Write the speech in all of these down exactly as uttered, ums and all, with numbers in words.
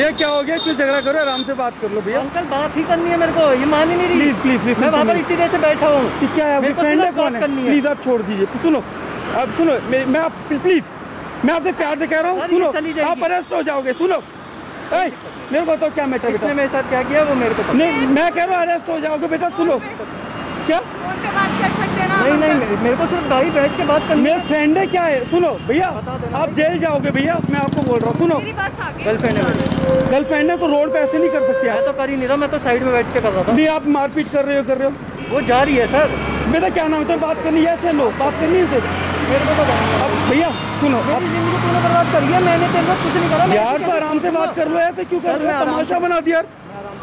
भैया क्या हो गया, क्यों झगड़ा करो, आराम से बात कर लो भैया। अंकल बात ही करनी है मेरे को, ये मान ही नहीं रही। प्लीज प्लीज प्लीज मैं वहाँ पर इतनी देर से बैठा हूँ। क्या है, फ्रेंड है कौन है? प्लीज आप छोड़ दीजिए। सुनो अब सुनो, मैं आप प्लीज मैं आपसे प्यार से कह रहा हूँ, सुनो आप अरेस्ट हो जाओगे। सुनो मेरे को तो क्या मैटर, इसने मेरे साथ क्या किया वो मेरे को नहीं, मैं कह रहा हूँ अरेस्ट हो जाओगे बेटा। सुनो क्या नहीं नहीं मेरे को सिर्फ गाड़ी बैठ के बात करनी है। मेरे फ्रेंड है क्या है? सुनो भैया आप जेल जाओगे भैया, मैं आपको बोल रहा हूँ। सुनो गर्लफ्रेंड है, गर्लफ्रेंड है तो रोड पे ऐसे नहीं कर सकते। मैं तो कर ही नहीं रहा, मैं तो साइड में बैठ के कर रहा था। नहीं आप मारपीट कर रहे हो कर रहे हो वो जा रही है सर। बेटा क्या नाम है, तो बात करनी है, चलो बात करनी है मेरे को तो अब भैया सुनो, मेरी जिंदगी तूने बर्बाद करी है, मैंने तेरे साथ कुछ नहीं करा यार। तो आराम से बात कर लो, ऐसे क्यों कर रहे हो, तमाशा बना दिया यार।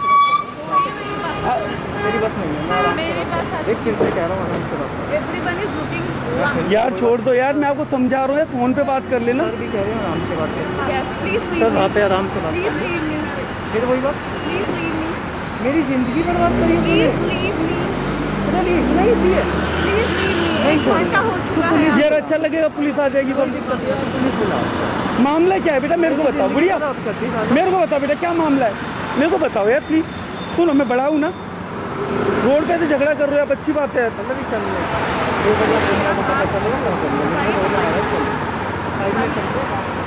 मेरी बस नहीं है, एक चीज से कह रहा हूँ यार छोड़ दो यार, मैं आपको समझा रहा हूँ, फोन पे बात कर लेना। सर भी कह रहे हैं आराम से बात करें सर, वहाँ पे आराम से बात करें। फिर वही बात, मेरी जिंदगी बर्बाद करी है। यार अच्छा लगेगा पुलिस आ जाएगी तो। पुलिस बुला, मामला क्या है बेटा मेरे को बताओ बढ़िया, मेरे को बताओ बेटा क्या मामला है, मेरे को बताओ यार प्लीज। सुनो मैं बड़ा हूँ ना, रोड पे से झगड़ा कर रहे हो आप, अच्छी बात है। चल